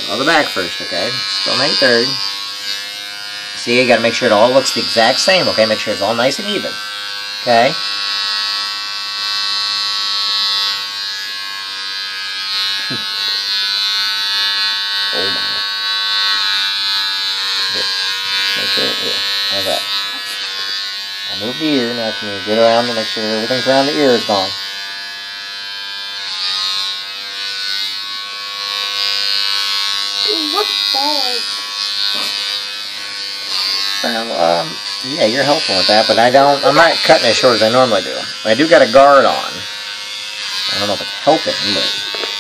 On the back first, okay? Still 9/3. See, you gotta make sure it all looks the exact same, okay? Make sure it's all nice and even. Okay? Oh my. Here. Make sure, here. How's that? I moved the ear, now can you get around to make sure everything's around the ear is gone? What balls? Well, yeah, you're helping with that, but I'm not cutting as short as I normally do. I do got a guard on. I don't know if it's helping, but